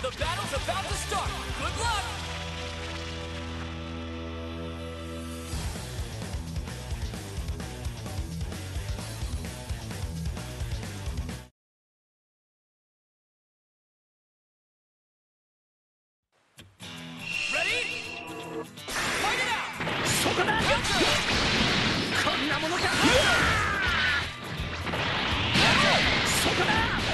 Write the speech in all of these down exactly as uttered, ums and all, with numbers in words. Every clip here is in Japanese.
The battle's about to start. Good luck! Ready? Fight it out! Counter! こんなものか。そこだ。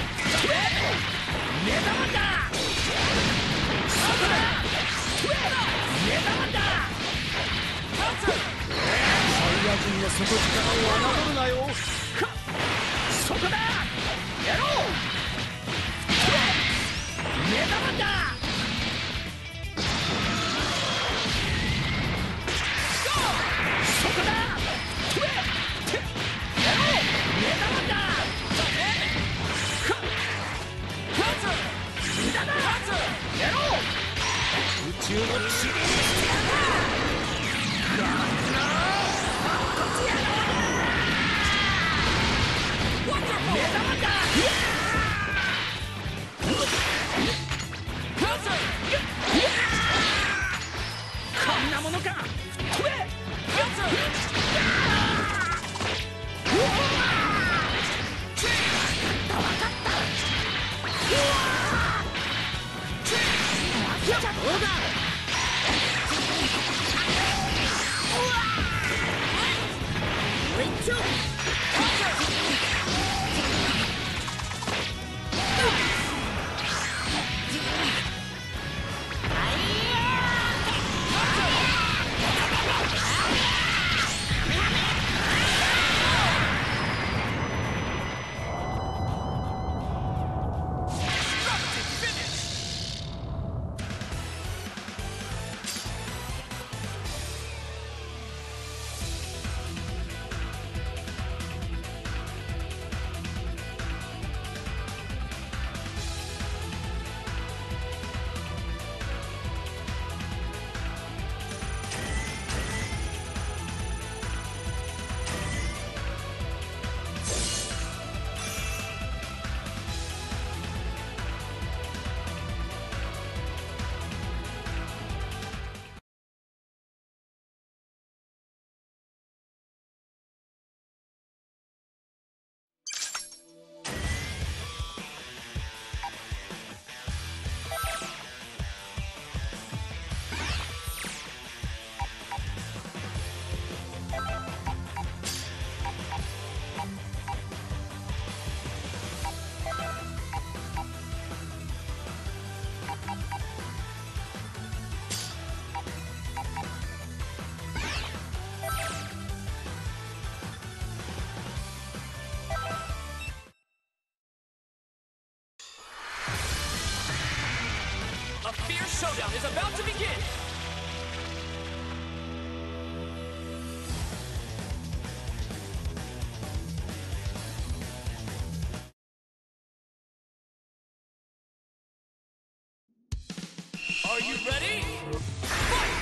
目玉だ。そこだ。目玉だ。 Counter! サイヤ人の底力を侮るなよ。そこだ。やろう。目玉だ。そこだ。宇宙の塵にしてやる。こっちやろう。目玉だ。こんなものか。 A fierce showdown is about to begin! Are you ready? Fight!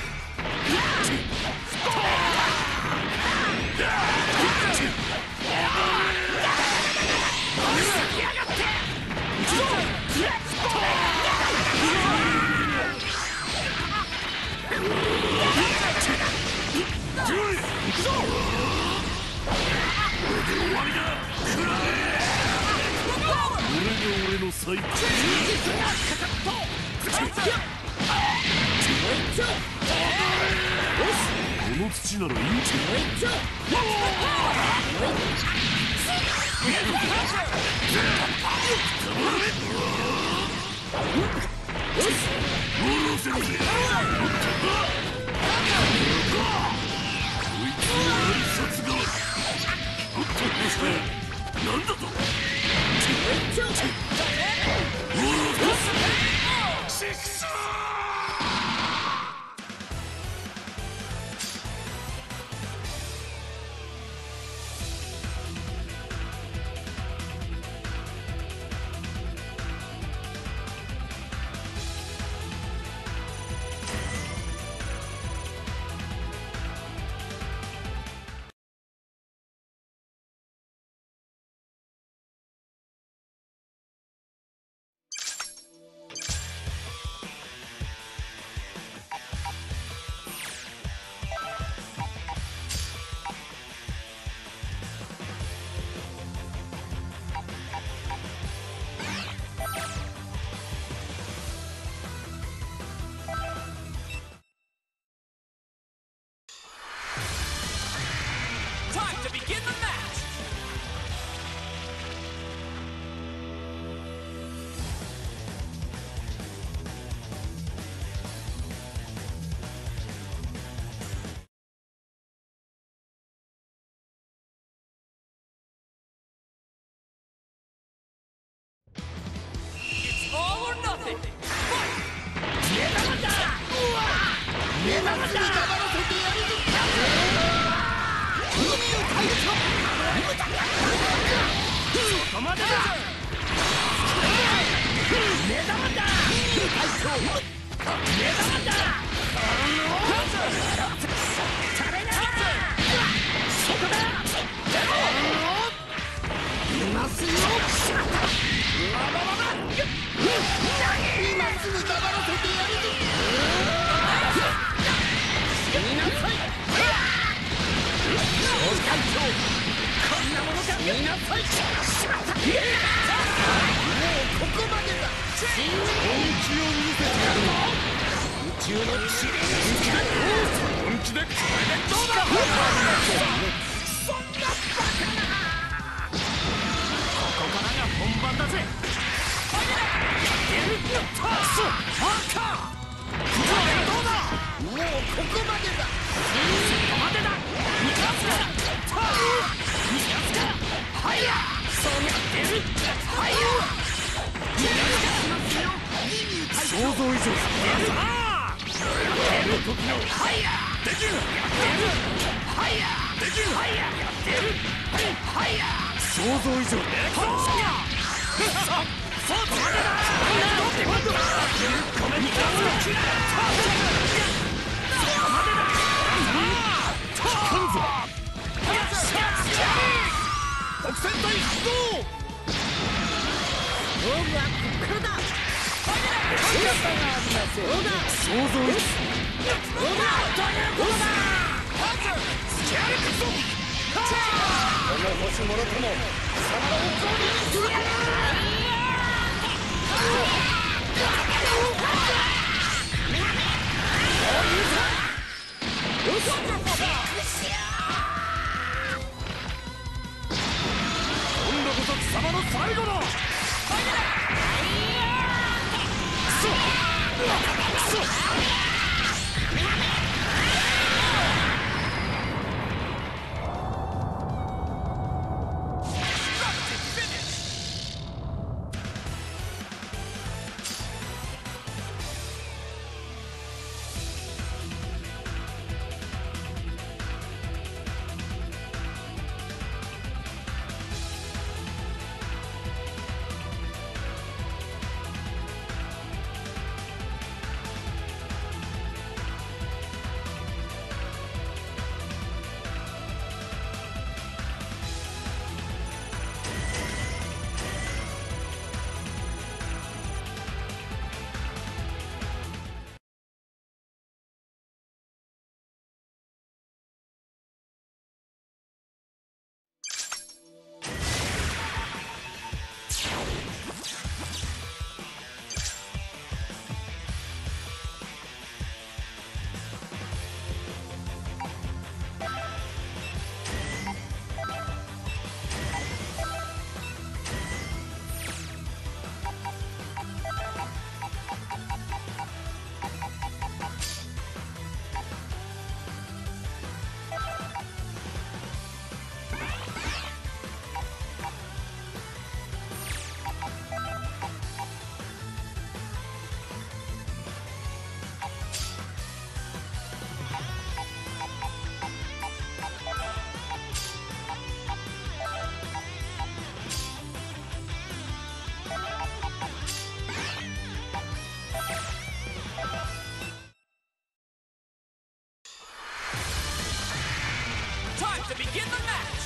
To begin the match!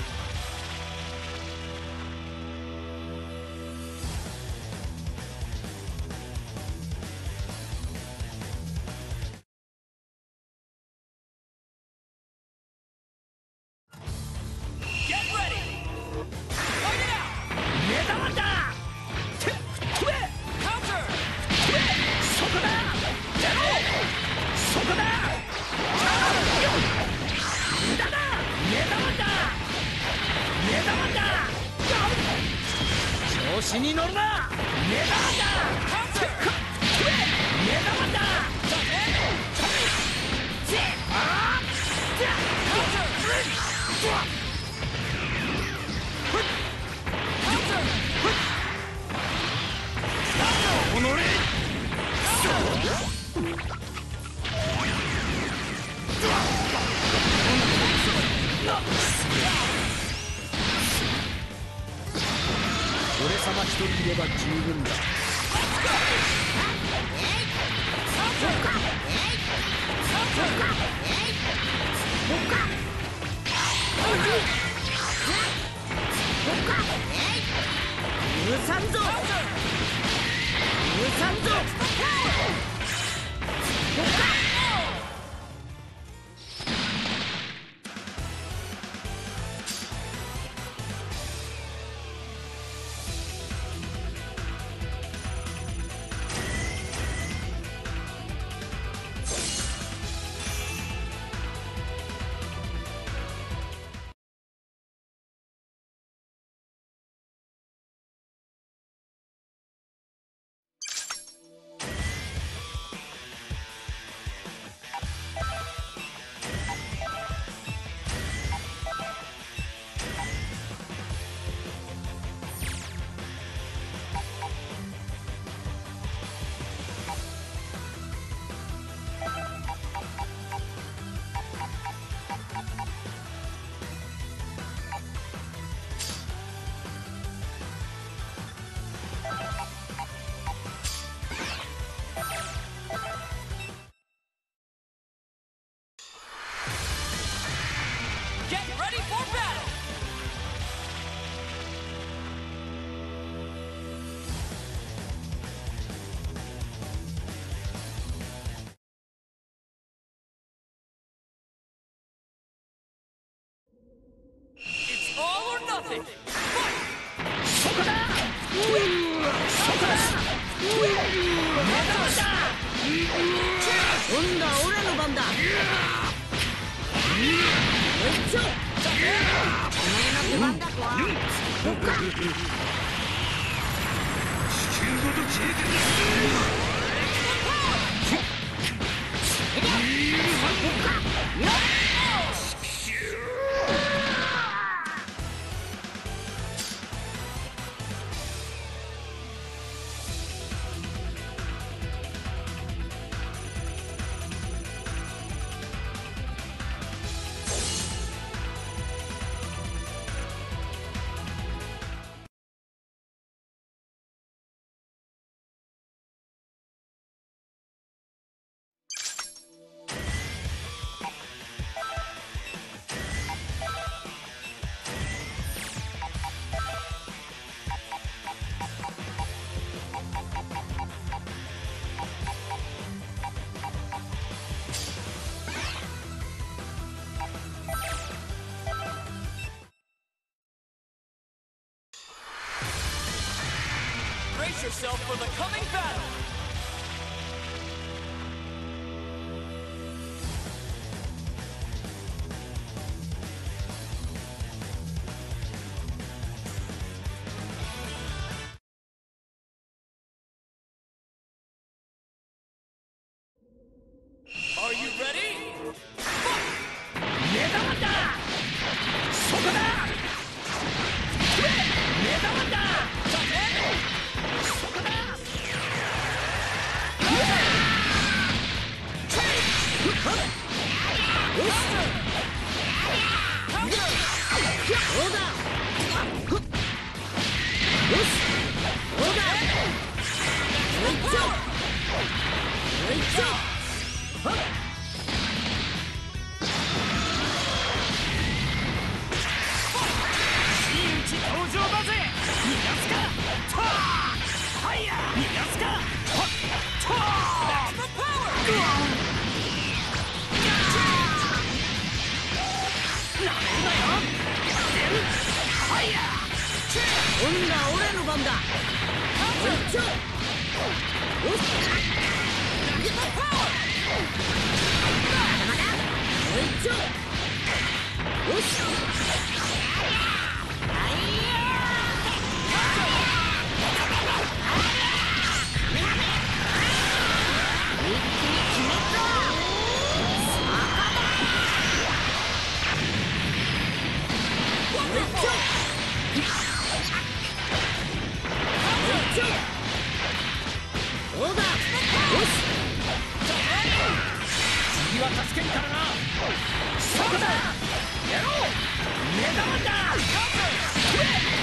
Get ready! Fight it out! Counter! 調子に乗るな。目玉だ。目玉だ。おのれ。 俺様一人いれば十分だ。 許さんぞ。許さんぞ。 Get ready for battle! It's all or nothing! Fight! そこだ。そこだ。 今度はオラの番だ。おいしょ。お前の出番だとは。そっか。 地球ごと消えてる。 Brace yourself for the coming battle! Are you ready? 目玉だ。そこだ。目玉だ。そこだ。 そうだ。よし。そうだ。よいしょ。よいしょ。はっ。 真打ち登場だぜ。逃がすか。とあ。ファイヤー。逃がすか。はっ。とあ。 The power! なめんなよ。ファイヤー。 今度は俺の番だ。よいしょ。よし。まだまだ。よいしょ。よし。はいよー。一気に決めた。そこだ。よいしょ。どうだ。よし。 次は助けるからな。そこだ。やろう。目玉だ。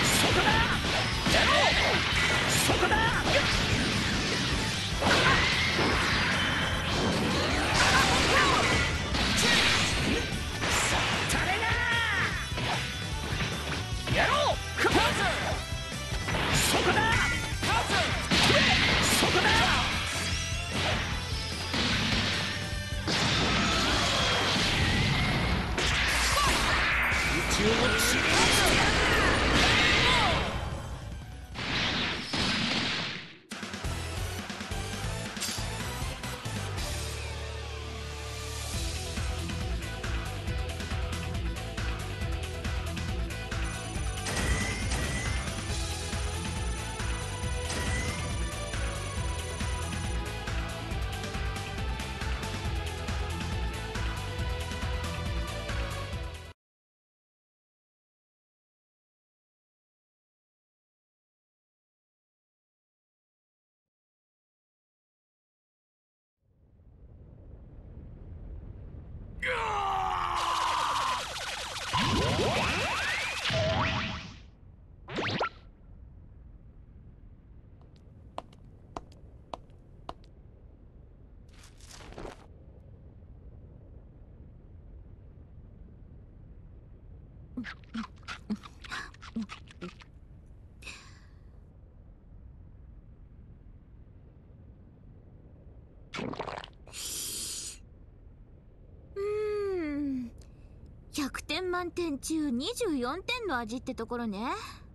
ひゃくてん満点中にじゅうよんてんの味ってところね。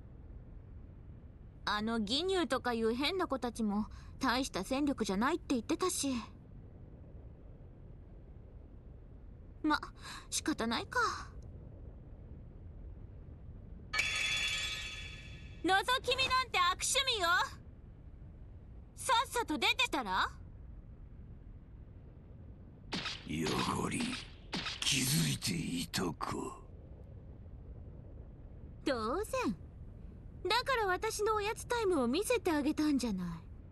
あの義乳とかいう変な子たちも大した戦力じゃないって言ってたし。ま、仕方ないか。覗き見なんて悪趣味よ。さっさと出てきたら。 やはり気づいていたか。 当然。だから私のおやつタイムを見せてあげたんじゃない。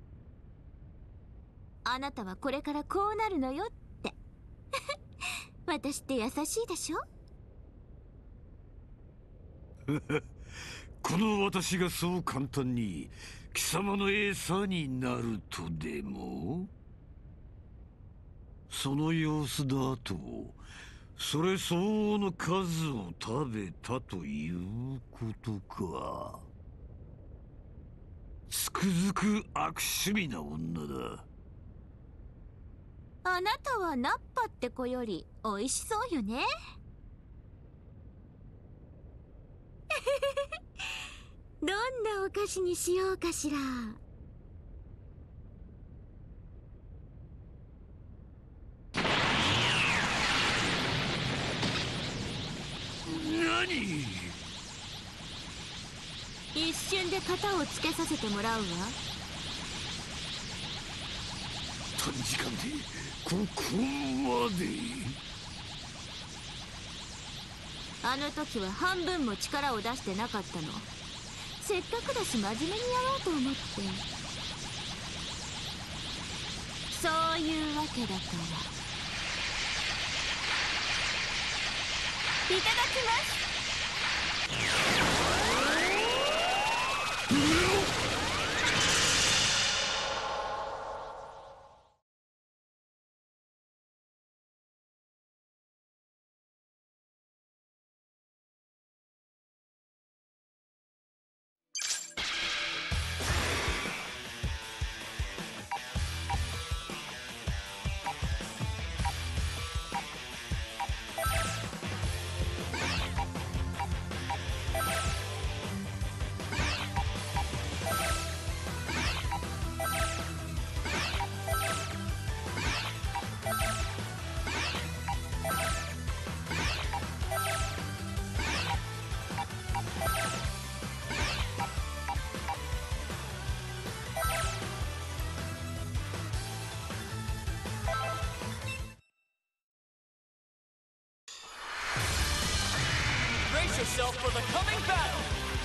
あなたはこれからこうなるのよって私って優しいでしょ。 この私がそう簡単に貴様の餌になるとでも。その様子だとそれ相応の数を食べたということか。つくづく悪趣味な女だ。 あなたはナッパって子より美味しそうよね。どんなお菓子にしようかしら。 何？ 一瞬で型をつけさせてもらうわ。 短時間でここまで。 あの時は半分も力を出してなかったの。せっかくだし真面目にやろうと思って。そういうわけだから。いただきます。 Brace yourself for the coming battle!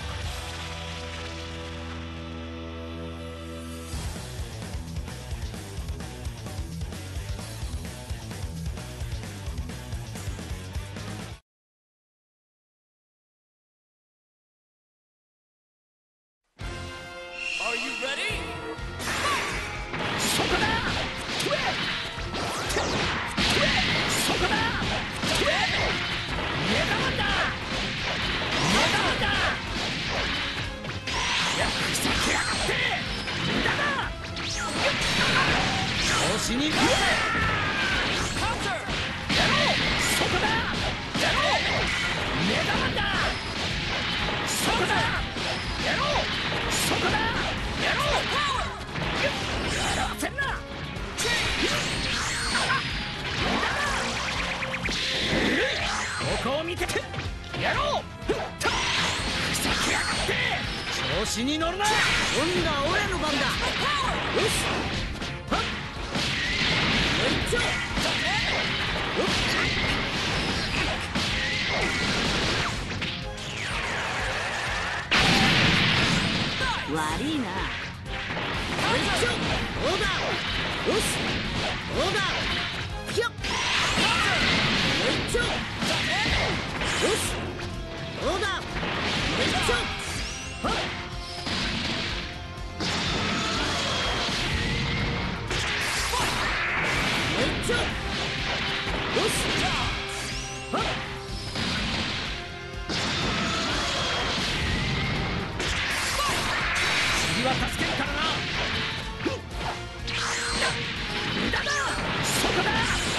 Are you ready? そこだ。そこだ。目玉だ。目玉だ。ふざけやがって。無駄だ。調子に乗れ。 Counter! やろう。そこだ。やろう。目玉だ。そこだ。やろう。そこだ。やろう。やらせんな。ここを見ててやろう。ふざけやがって調子に乗るな。 今度は俺の番だ。よし。はっ。よいしょ。悪いな。よいしょ。どうだ。よし。どうだ。ひょっ。よい丁。よしどうだめっちゃはっめっちゃよしはっ次は助けるからな。無駄だそこだ。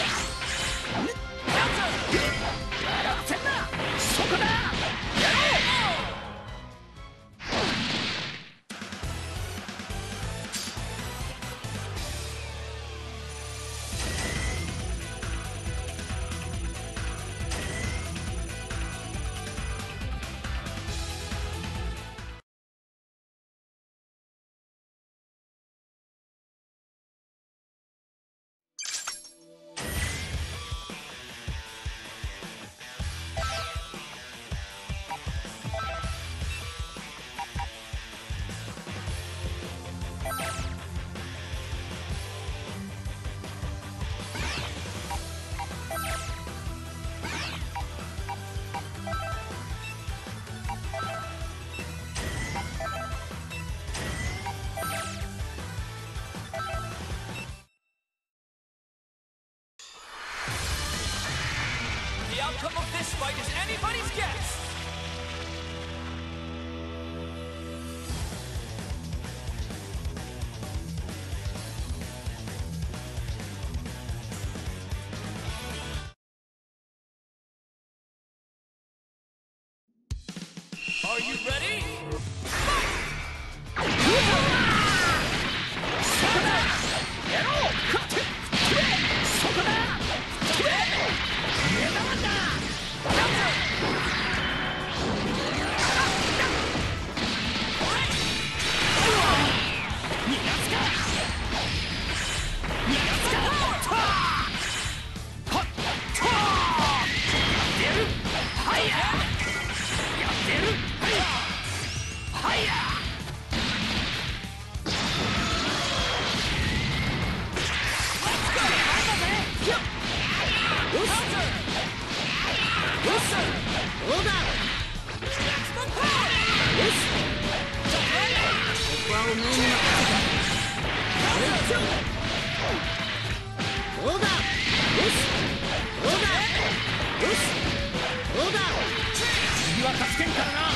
笑わせんなそこだ。やろう。 The outcome of this fight is anybody's guess! Are you ready? Fight! そこだ。やろう。そこだ。目玉だ。逃がすか。逃がすか。はっとやってやる。はいややってやる。はいやどうだよしここはおめえに任せためっちゃどうだよしどうだよしどうだ次は助けんからな。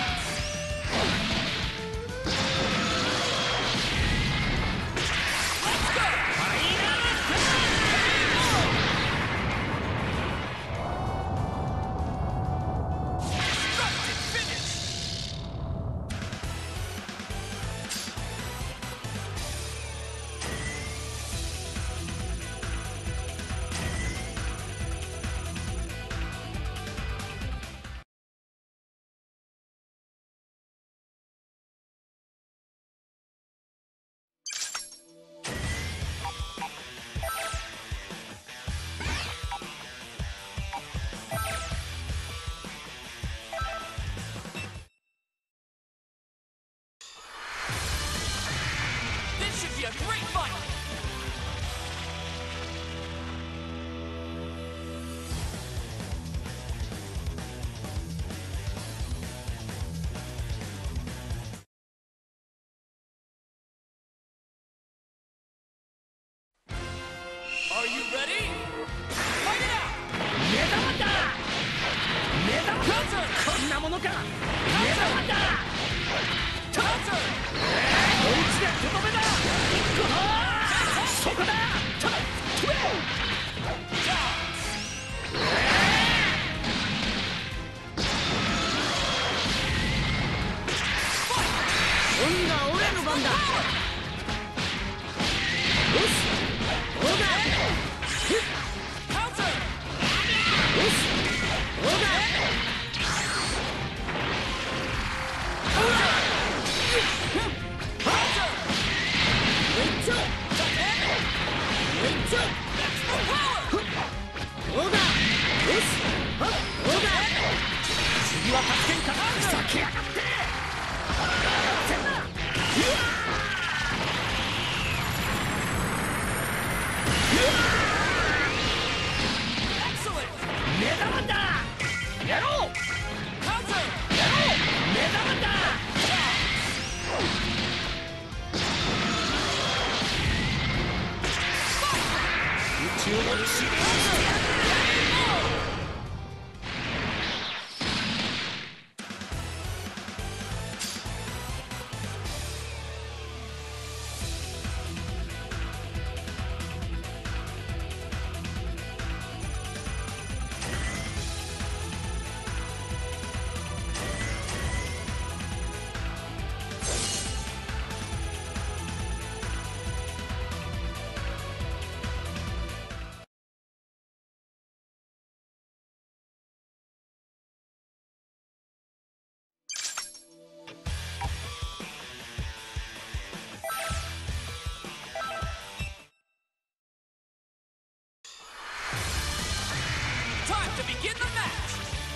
This should be a great fight! Are you ready? Fight it out! 目玉だ。目玉だ。こんなものか。目玉だ。追いつけとどめだ。そこだ。ととめ。 今度は俺の番だよしどうだよしどうだめっちゃめっちゃどうだよしはっどうだ次は助けんから。ふざけやがって。せんな。うわー。目玉 Time to begin the match!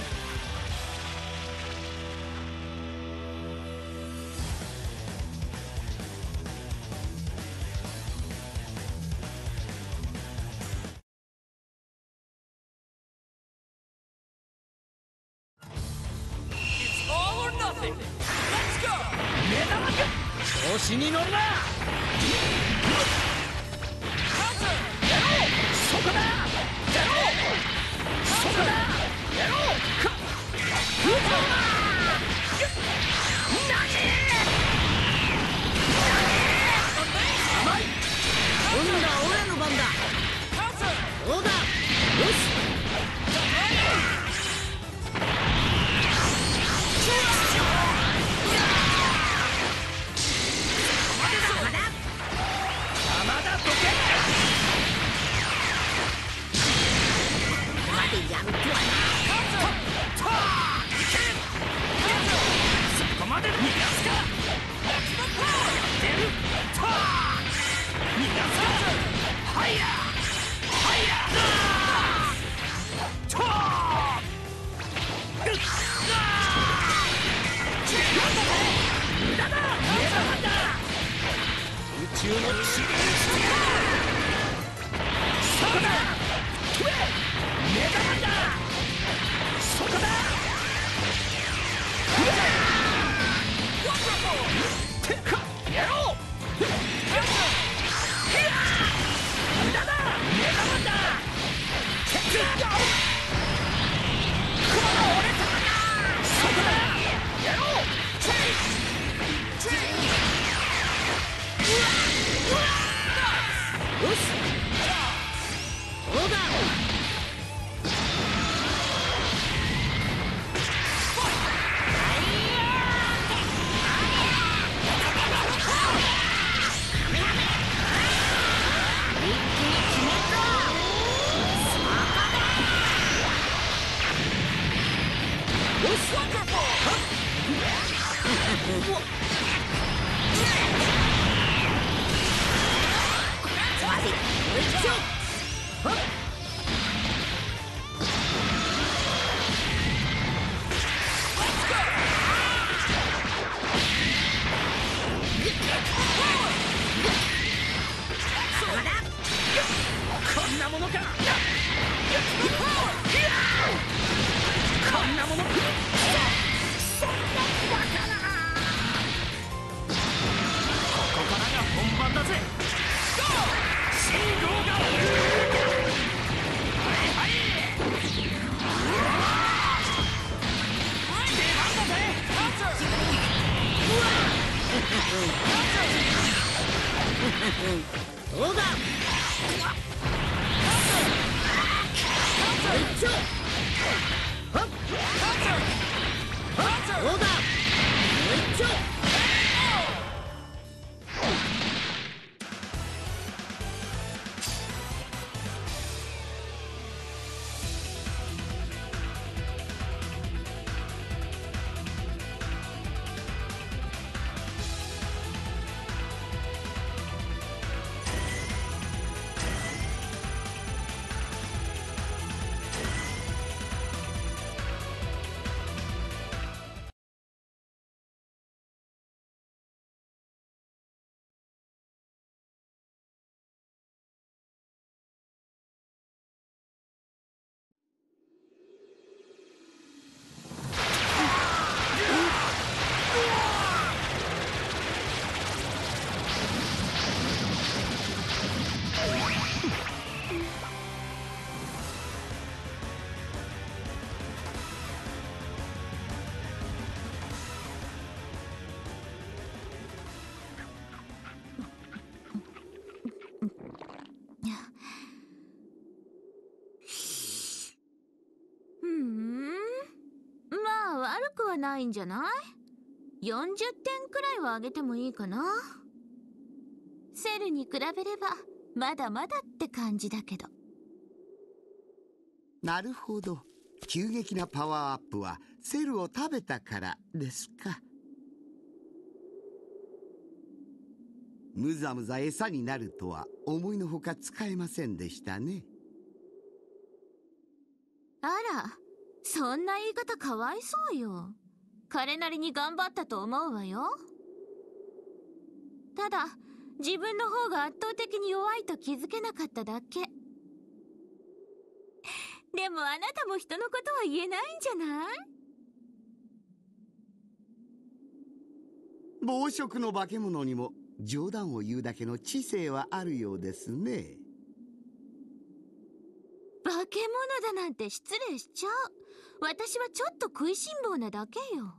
It's all or nothing! Let's go! 調子に乗るな。 Counter! そこだ。そこだ。やろう。か。うわ。何？ 甘い。今度は俺の番だ。 Counter! そうだ。よし。 まだどけ。 までやる気はな。 そこまでだ。逃がすか。出る。逃がすか。はいや。はいや。とー。無駄だ。目玉だ。宇宙の地流してやる。そこだ。飛べ。目玉だ。そこだ。てかやろう。無駄だ。目玉だ。てかこの俺様だ。そこだ。やろう。チェイチェイ。 よし。そうだ。 こんなものか。こんなものか。そんなバカな。ここからが本番だぜ。信号がはいはい。出番だぜ。 そうだ。一丁。はっ。そうだ。一丁。 ないんじゃない？ よんじゅってんくらいはあげてもいいかな。セルに比べればまだまだって感じだけど。 なるほど、急激なパワーアップはセルを食べたからですか。むざむざ餌になるとは思いのほか使えませんでしたね。 あら、そんな言い方かわいそうよ。彼なりに頑張ったと思うわよ。ただ自分の方が圧倒的に弱いと気づけなかっただけ。でもあなたも人のことは言えないんじゃない？ 暴食の化け物にも冗談を言うだけの知性はあるようですね。 化け物だなんて失礼しちゃう。私はちょっと食いしん坊なだけよ。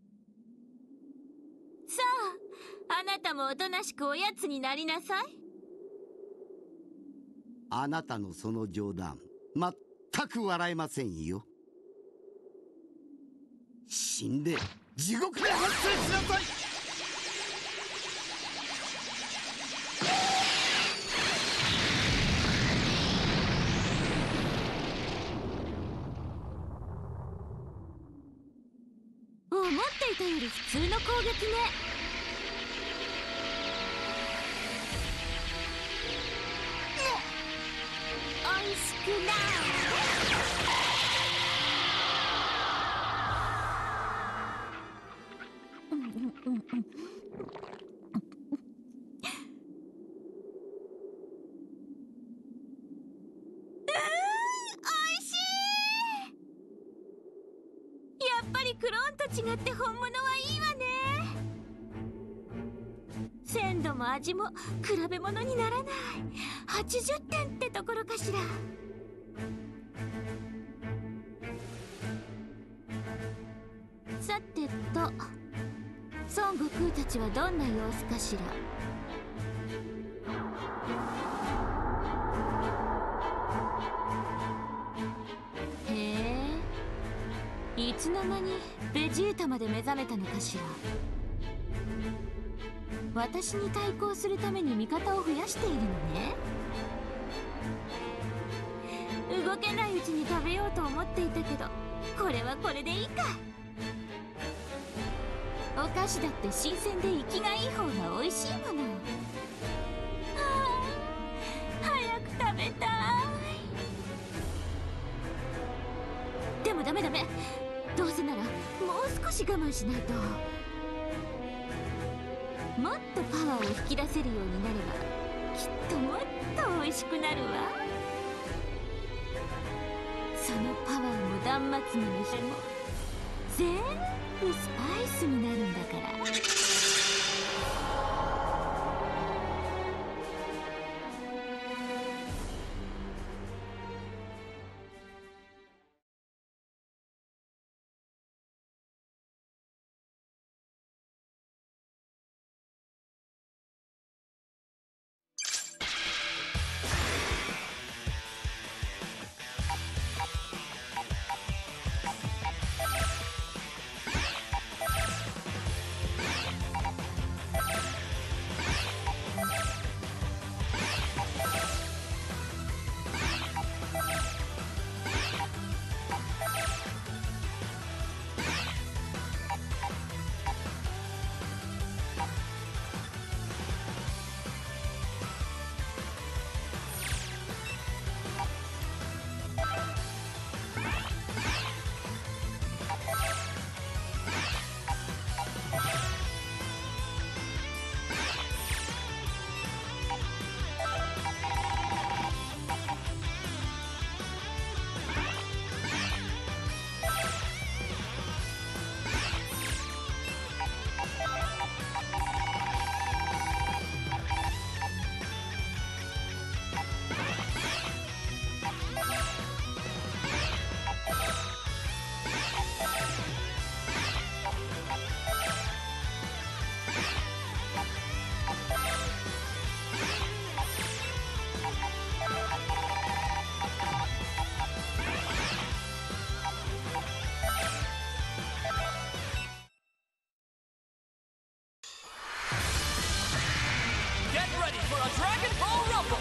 さあ、あなたもおとなしくおやつになりなさい。 あなたのその冗談、全く笑えませんよ。死んで地獄で発生しなさい。 思っていたより普通の攻撃ね。おいしくない。うんうんうんうん。やっぱりクローンと違って本物はいいわね。鮮度も味も比べ物にならない。はちじゅってんってところかしら。さてと、孫悟空たちはどんな様子かしら。いつの間にベジータまで目覚めたのかしら。私に対抗するために味方を増やしているのね。動けないうちに食べようと思っていたけど、これはこれでいいか。お菓子だって新鮮で生きがいい方が美味しいもの。ああ、早く食べたい。でもダメダメ、どうせならもう少し我慢しないと。もっとパワーを吹き出せるようになればきっともっと美味しくなるわ。そのパワーも断末魔の日も全部スパイスになるんだから。 for a Dragon Ball Rumble.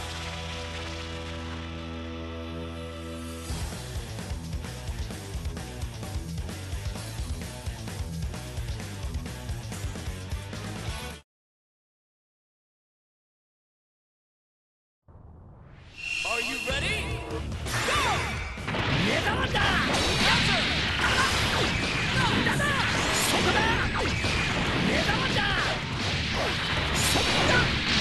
Are you ready? Go! 目玉だ。 Counter! だだ。そこだ。目玉だ。そこだ。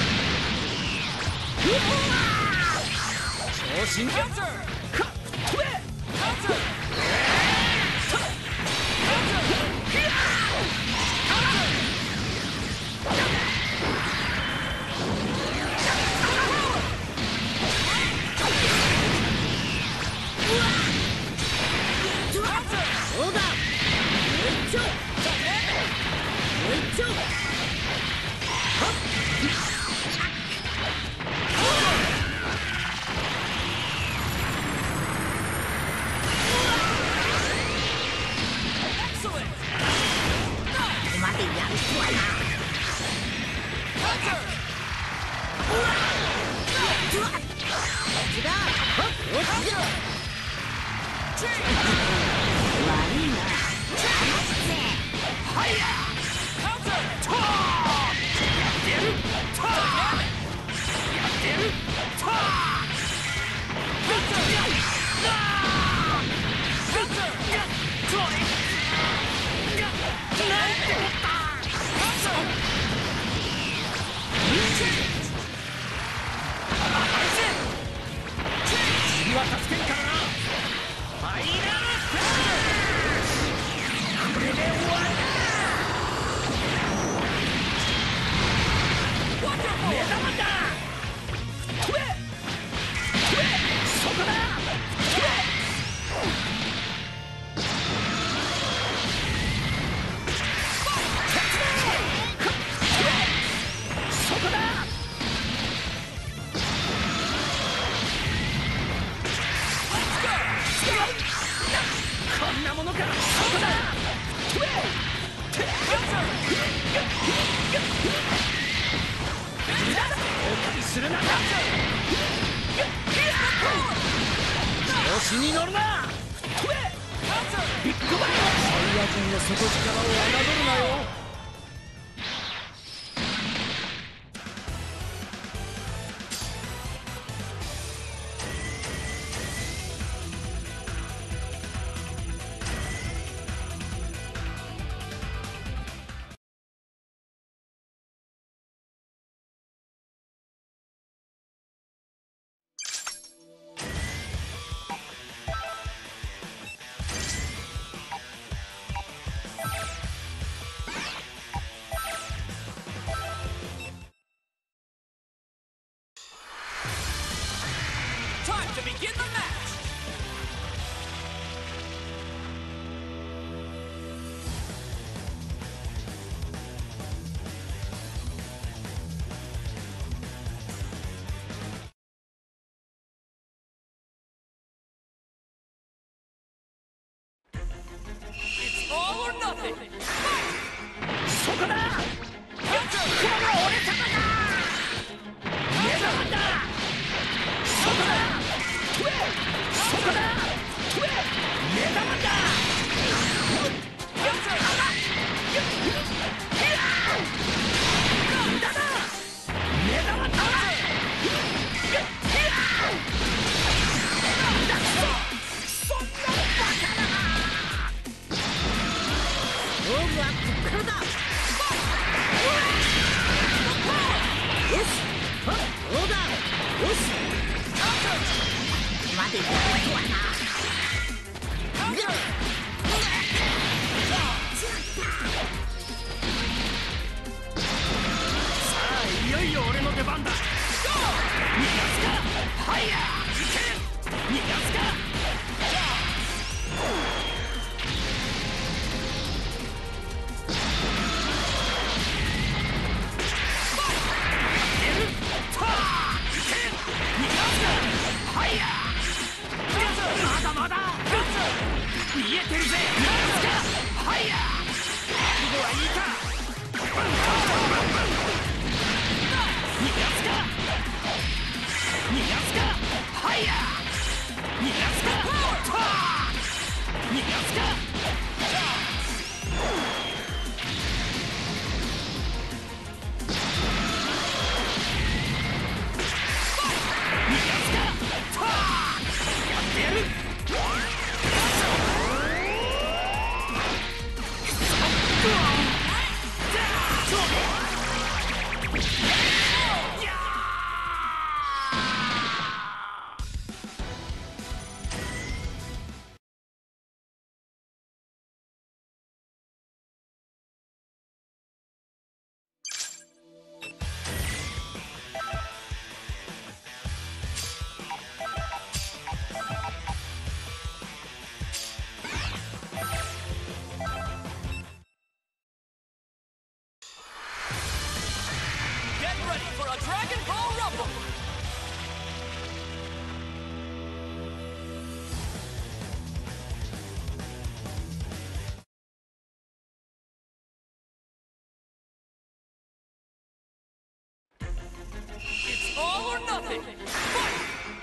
うわー。超進化。 Counter! かっこえ。 Counter! Excellent! ここまでやるとはな。 Counter! うわっ。こっちだ。こっちだ。 Change! 悪いな。はいや。 Counter! とー。やってやる。とー。やってやる。とー。 Counter! やっ。 Counter! やっ。これ。やっ。なんてこった。 Counter! 次は助けんからな。ファイナルステージ。これで終わりだ。目玉だ。飛べ。飛べ。そこだ。飛べ。そこだ。こんなものか。そこだ。飛べ。お送りするな。調子に乗るな。飛べ。ビッグバン。サイヤ人の底力を侮るなよ。 Time to begin the match! It's all or nothing! そこだ。 Counter! この俺様だ。目玉だ。そこだ。飛べ。そこだ。飛べ。目玉だ。 Counter! だだ。目玉だ。そんなバカな。勝負はこっからだ。よし。はっ。そうだ。よし。ここまでやるとはな。 Counter! さあいよいよ俺の出番だ。逃がすか。はいや。いけ。逃がすか。まだまだ見えてるぜ。はいや。覚悟はいいか。逃がすか。 For a Dragon Ball Rumble! It's all or nothing! Fight!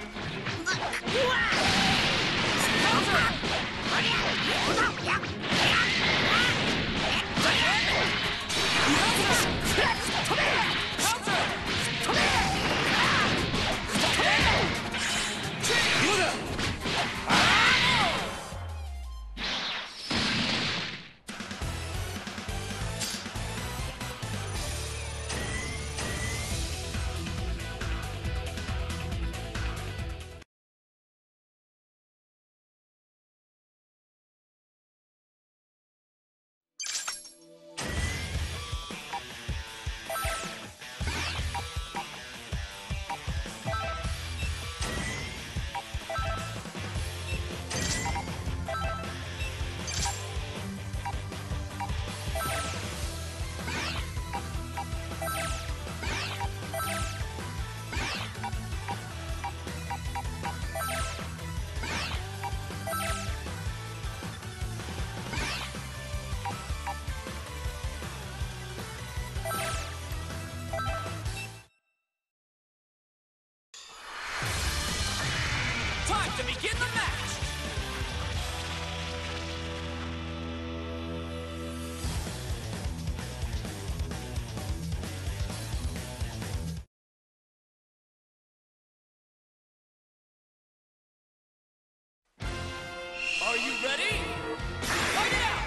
Time to begin the match! Are you ready? Fight it out!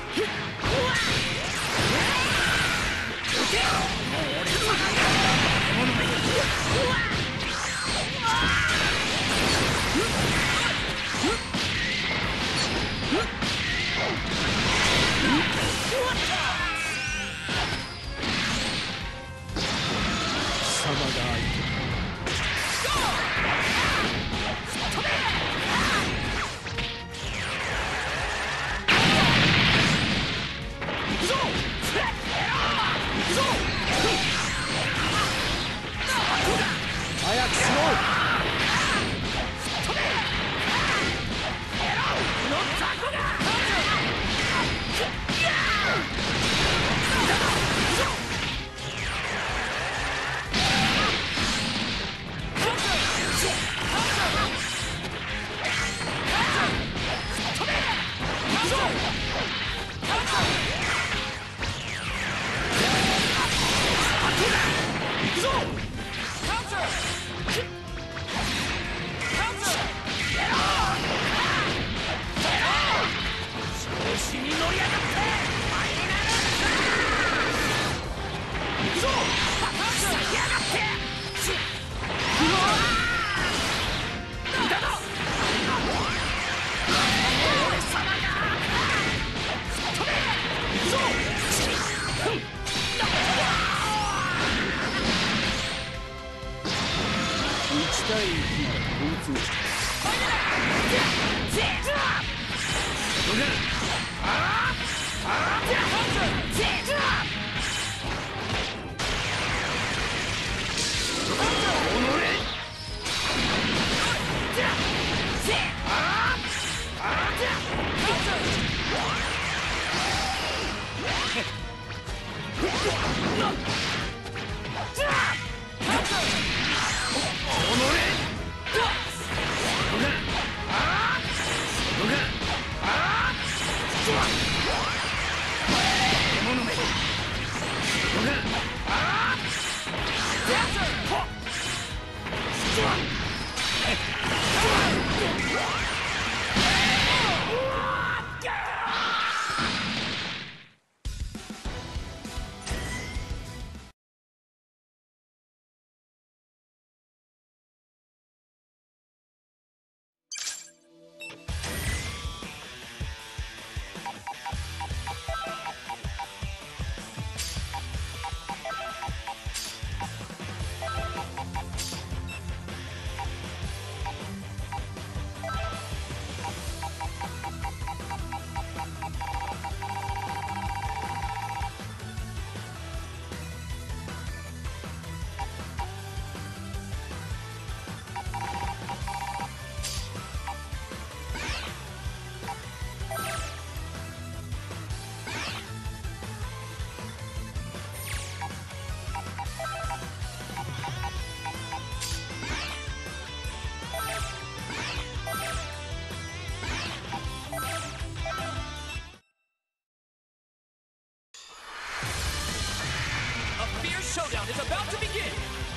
fierce showdown is about to begin!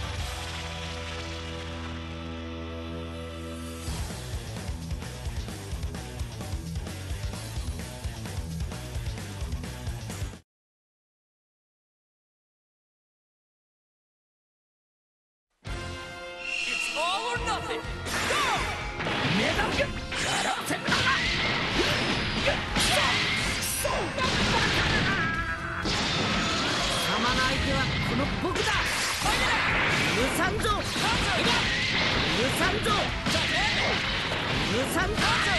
It's all or nothing! Go! この僕だ。許さんぞ。許さんぞ。許さんぞ。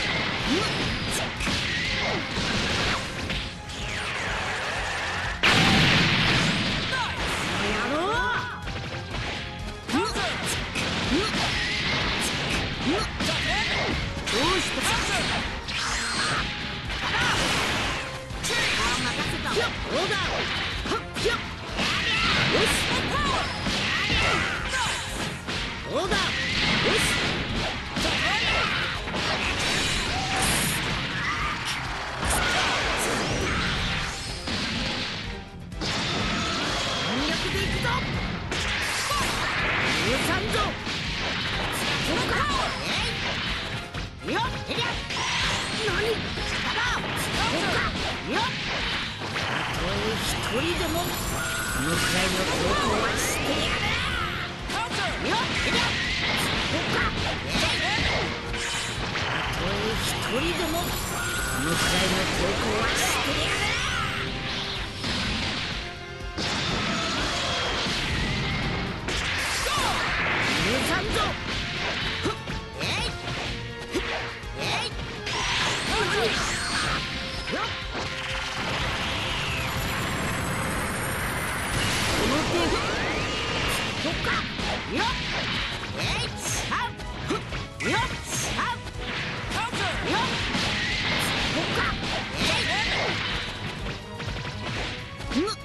やろう。どうした。任せた。どうだ。よし。どうだ。よし。全力でいくぞ。許さんぞ。そうか。よっ。えりゃ。何。力。そうか。よっ。たとえ一人でも。このくらいの強行はしてやる。よっ、えりゃ。こっか。たとえ一人でもこのくらいの強行はしてやる。許さんぞ。えいえいよっ。この手そっか。よっ。えいさんよっさんよっ。そっか。えいむ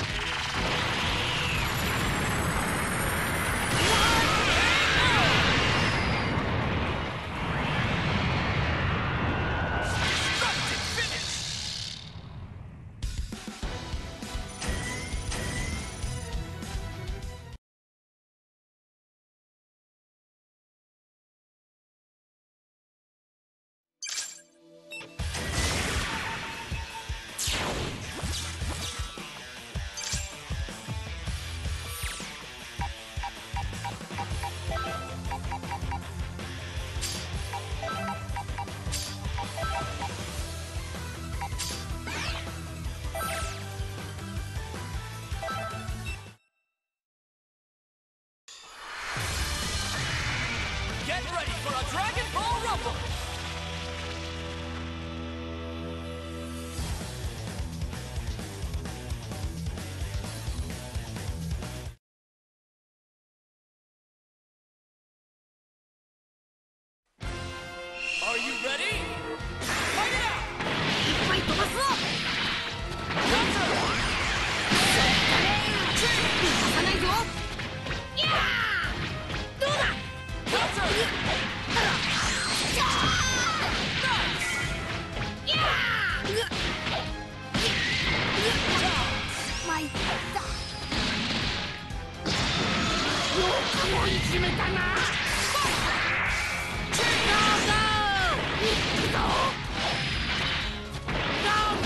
Get ready for a DragonBall Rumble! Are you ready? Fight it out! いっぱい飛ばすぞ。 Counter! 逃さないぞ。いやーどうだ。 Counter! 参ったよくもいじめたな。ゴーゴーいくぞ。ゴーゴ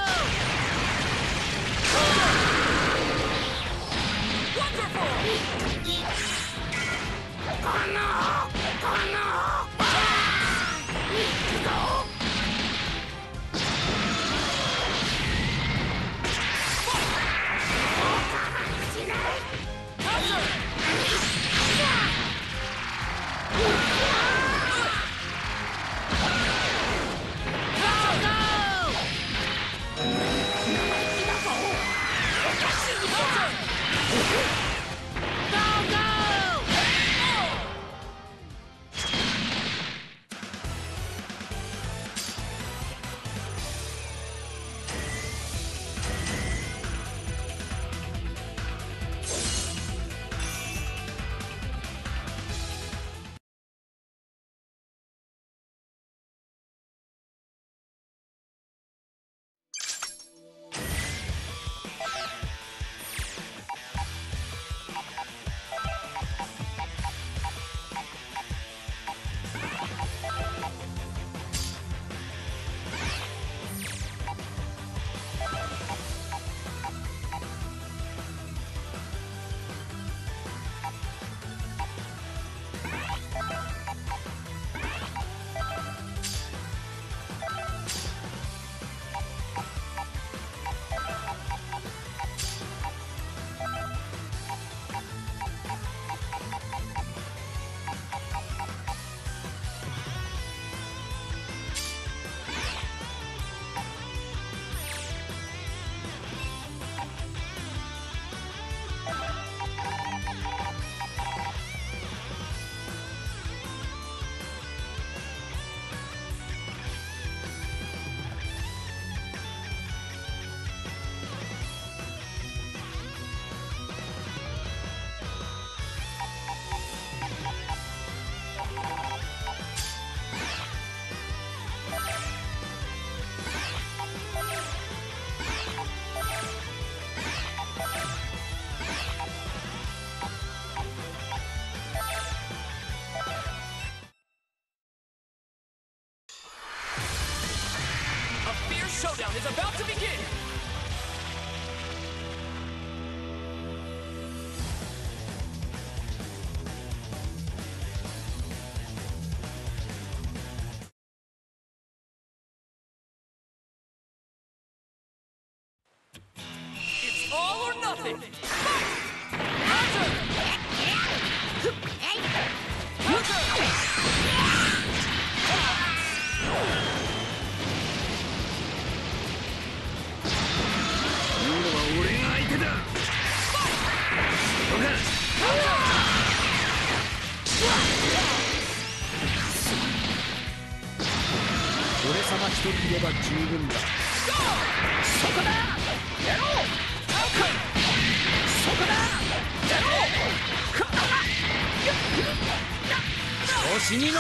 ー Wonderful! このこのいくぞ。 showdown is about to begin! It's all or nothing! Fight! Counter! Counter! 俺様一人いれば十分だ。そこだやろう。そこだやろう。調子に乗るな。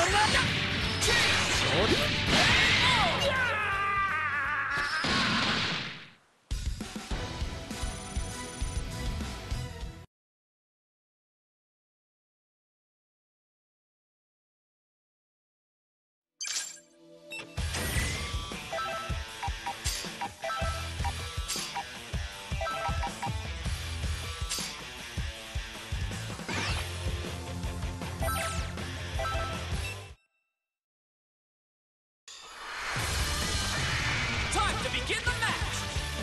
Time to begin the match!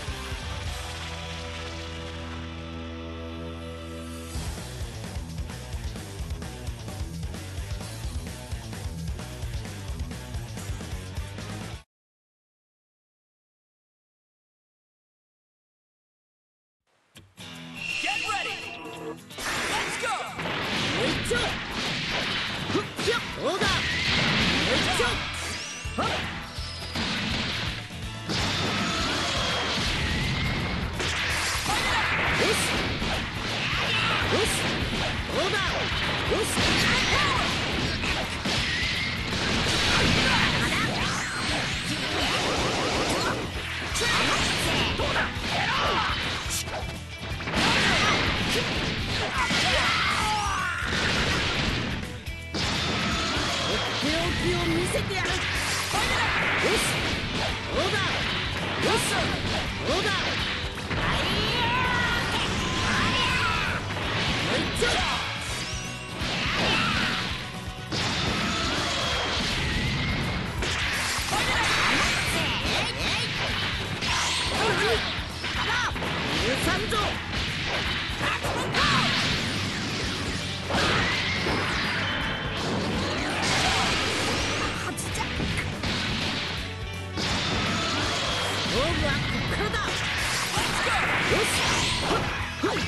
Get ready! Let's go! もう一丁ふっひゃオーダーもう一丁はっよしよしオーダーよしどうだとっておきを見せてやる。よしオーダーよしオーダーもう一丁入山ぞ勝負はこっからだ。よしはっはっ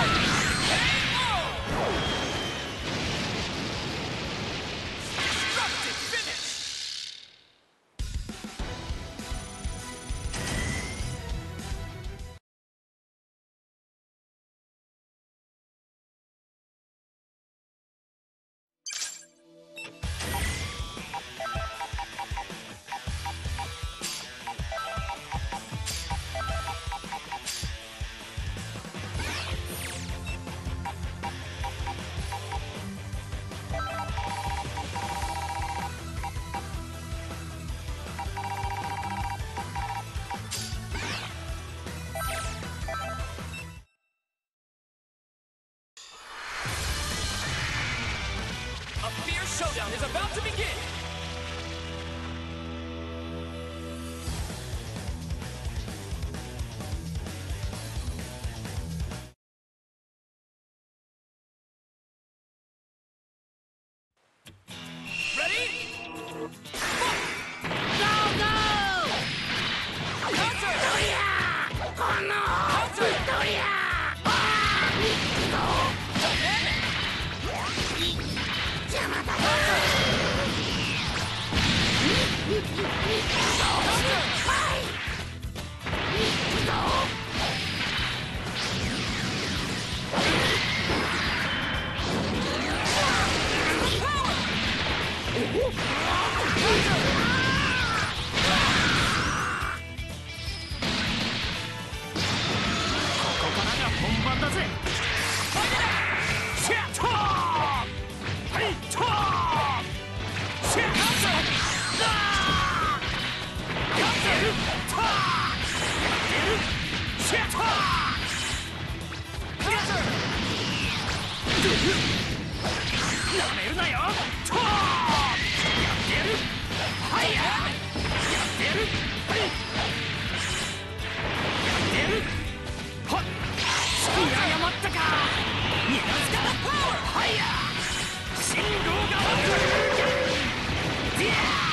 A fierce showdown is about to begin! Ready? Fight! Go go! Counter! Counter! Dynamic! なめるなよ。とーやってやる。はいややってやる。はいやってやる。はっ見誤ったか。逃がすか。はいや信号が渡る。ディア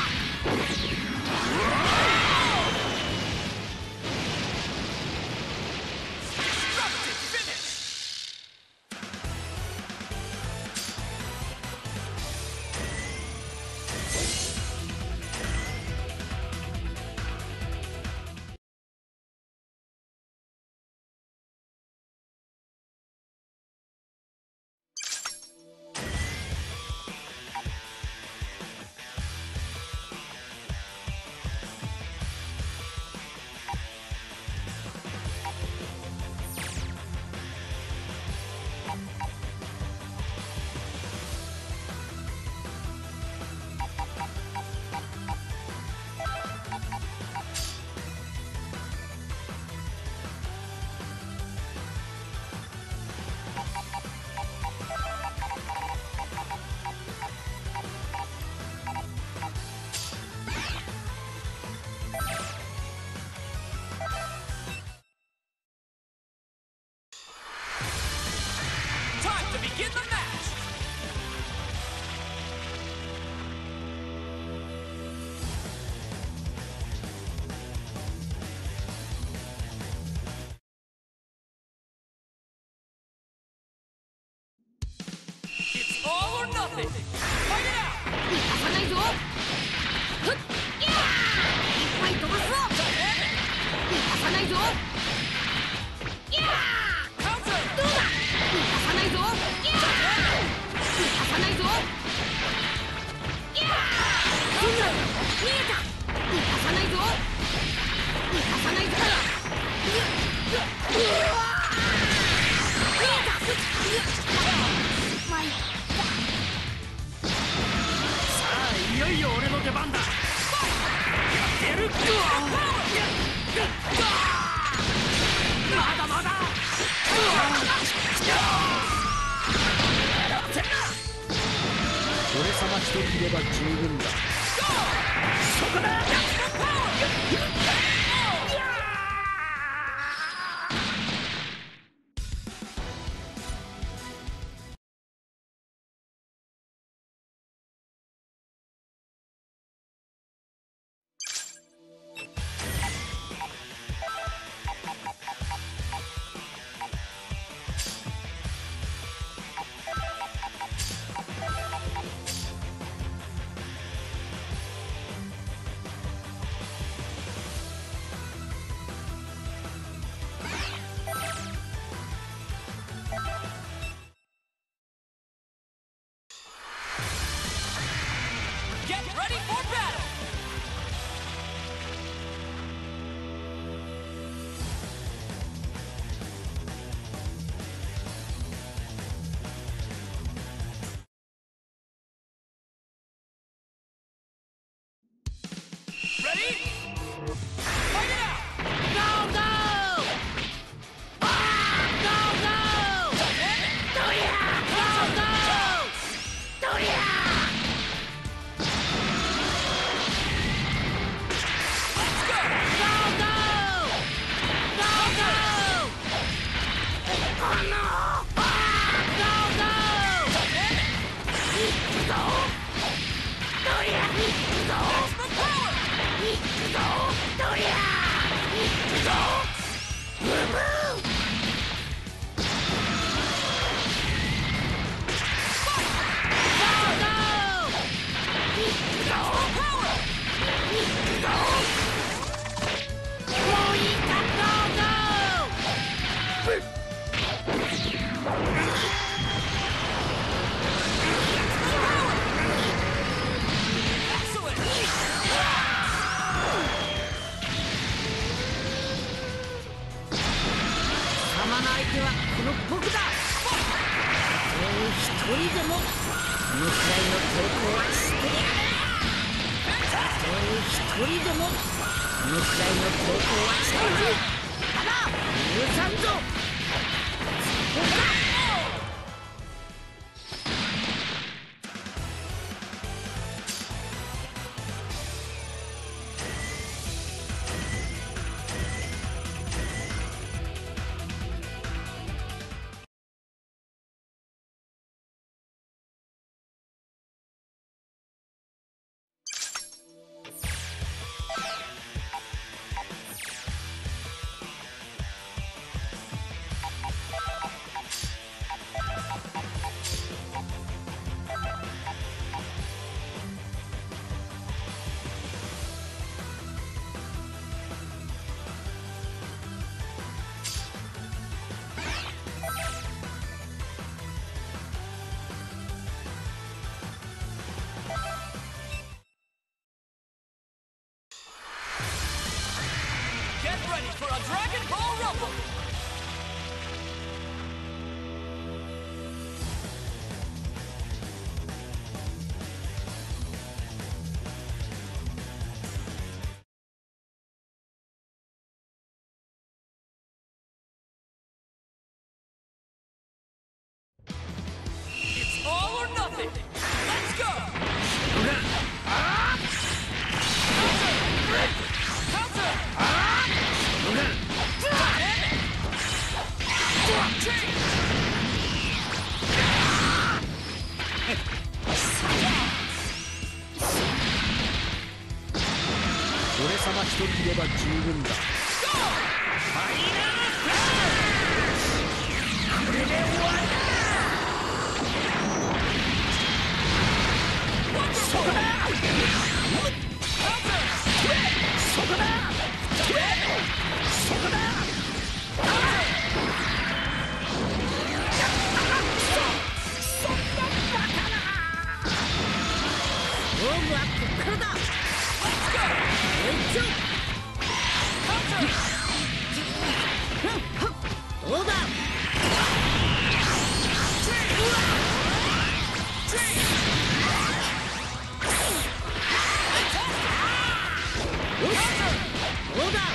ready for a Dragon Ball Rumble! It's all or nothing! Let's go! 俺様一人いれば十分だ。これで終わりだ。そこだ。そこだ。そこだ。そんなバカな。勝負はこっからだ。どうだ。どうだ。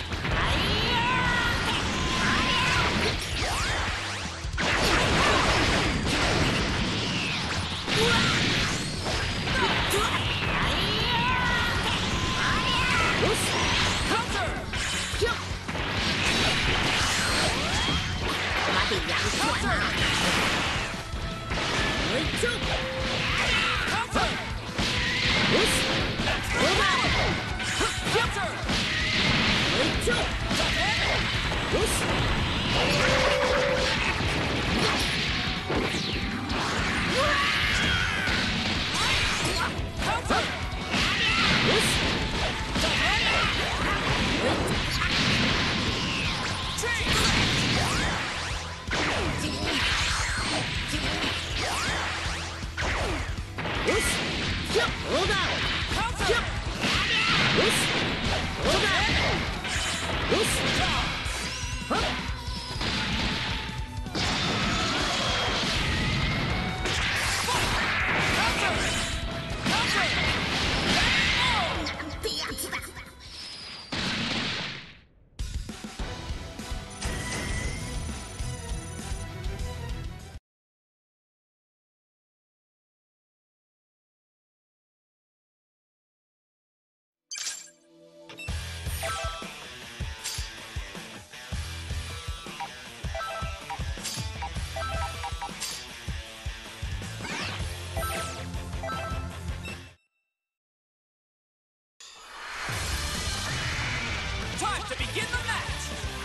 Time to begin the match!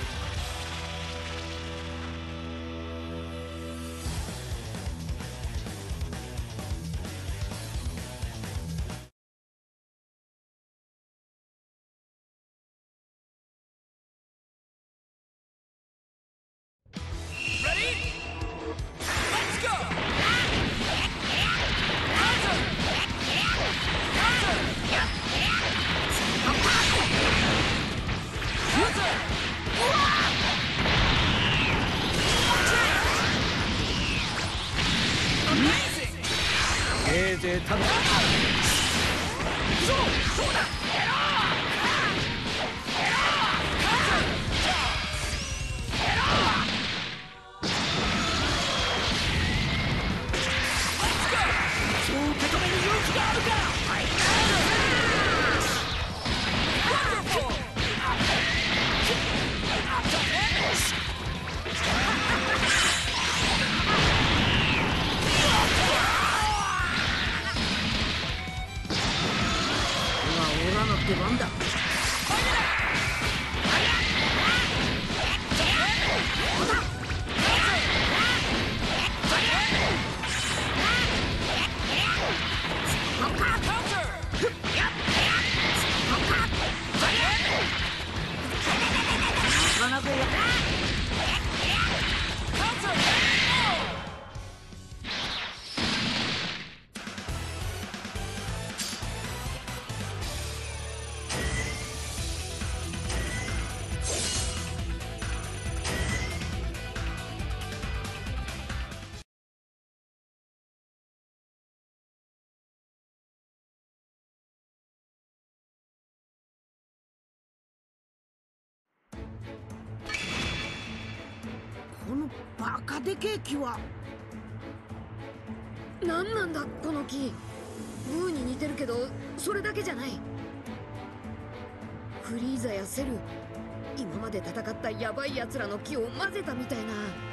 Ready? Let's go! Counter! Counter! Amazing! せいぜいただ。そうそうだ。やろう。やろう。やろう。そう受け止める勇気があるか。はい。Wonderful! オラの出番だ。 バカでけえ木は。何なんだこの木。ブーに似てるけどそれだけじゃない。フリーザやセル、今まで戦ったヤバい奴らの木を混ぜたみたいな。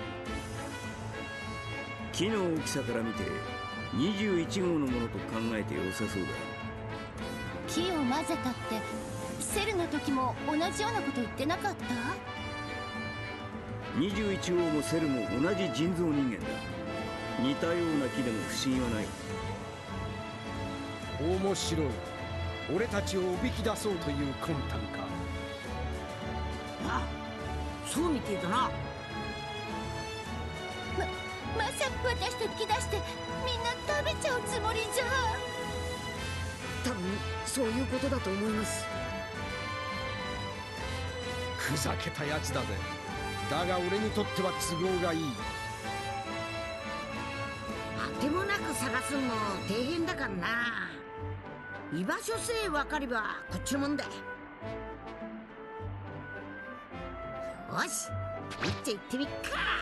木の大きさから見てにじゅういちごうのものと考えて良さそうだ。 木を混ぜたってセルの時も同じようなこと言ってなかった？ にじゅういちごうもセルも同じ人造人間だ。似たような木でも不思議はない。 面白い。俺たちをおびき出そうという魂胆か。 ああ、そうみてえだな。 ままさか私と引き出してみんな食べちゃうつもりじゃ。 多分そういうことだと思います。 ふざけたやつだぜ。だが俺にとっては都合がいい。 当てもなく探すのも大変だからな。居場所さえ分かればこっちのもんだ。よし、いっちゃ行ってみっか。